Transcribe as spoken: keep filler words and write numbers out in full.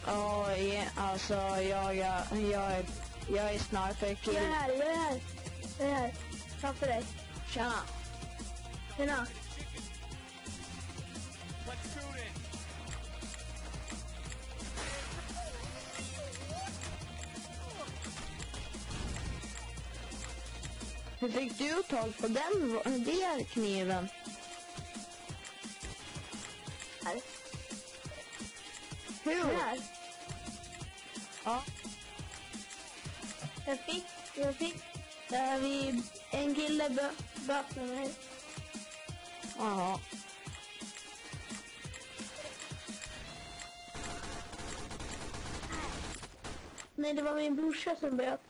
Ja, ja, alltså jag, jag, jag, är, jag är sniper-kill. Jag är här, jag är här. Jag är här. Framför dig. Tjena. Tjena. Hur fick du tag på den, den kniven? Här. Hur? Här. Ja. Jag fick, jag fick. Där vi En kille bö böt med mig. Jaha. Nej, det var min brorsa som böt.